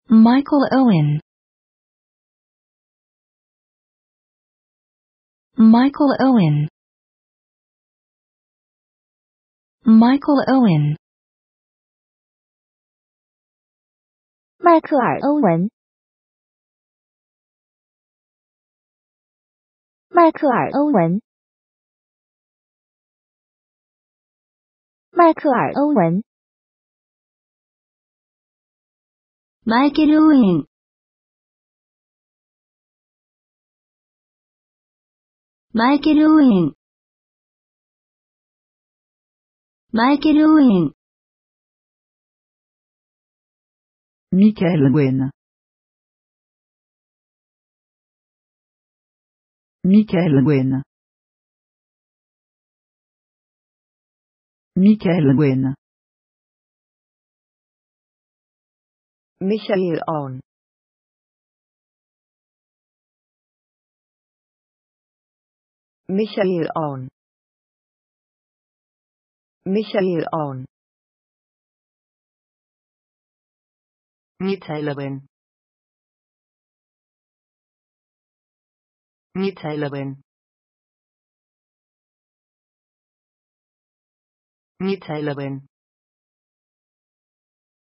Michael Owen. Michael Owen. Michael Owen. 迈克尔·欧文。迈克尔·欧文。迈克尔·欧文。 Michael Owen. Michael Owen. Michael Owen. Michael Owen. Michael Owen. Michael Owen. Michael Owen. Michael Owen. Michael Owen. Michael Owen. Michael Owen. Michael Owen.